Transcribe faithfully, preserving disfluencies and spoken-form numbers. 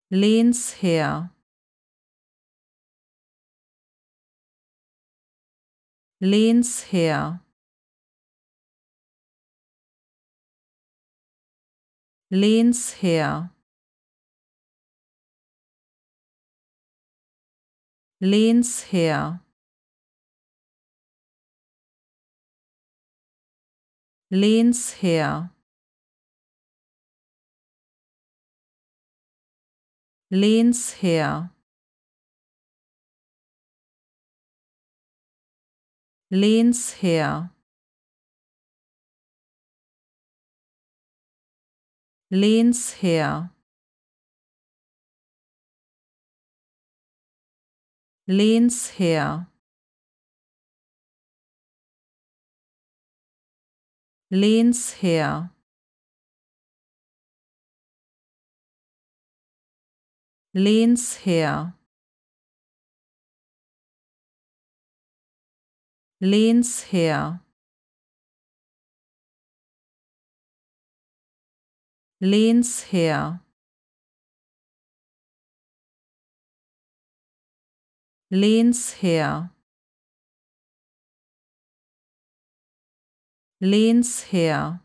Lehnsherr, Lehnsherr, Lehnsherr, Lehnsherr, Lehnsherr, Lehnsherr, Lehnsherr, Lehnsherr, Lehnsherr, Lehnsherr, Lehnsherr, Lehnsherr, Lehnsherr, Lehnsherr, Lehnsherr,